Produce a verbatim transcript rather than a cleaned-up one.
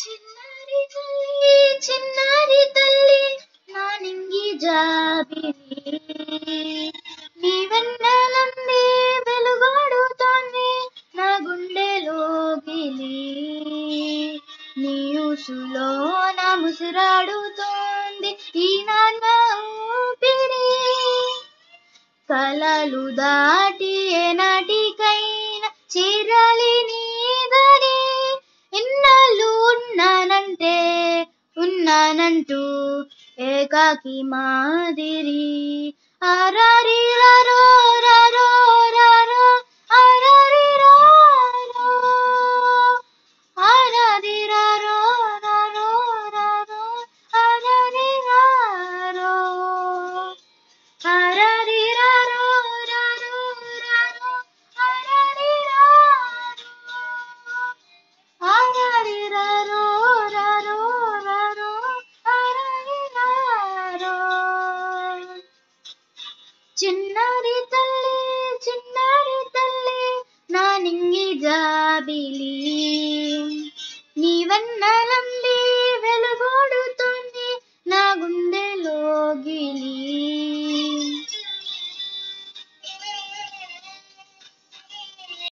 చిన్నారి తల్లి చిన్నారి తల్లి నా నింగి జాబిలి నీ వెన్నెలంది వెలుగాడుతోంది నా గుండెలోగిలి నీ ఊసులో నా ముసురాడుతోంది ఈ నాన్న ఊపిరి కలలు దాటి ఏనాటికైనా చేరాలి నీ దరి ఇన్నాళ్ళు ఉన్నానంటే ఉన్నానంటూ ఏకాకి మాదిరి ఆరారి రారో రారో రారో ఆరారి రారో ఆరారి రారో రారో రారో ఆరారి రారో ఆరారి రారో రారో రారో ఆరారి రారో ఆరారి రారో రారో రారో ఆరారి రారో చిన్నారి తల్లి చిన్నారి తల్లి నా నింగి జాబిలి నీ వెన్న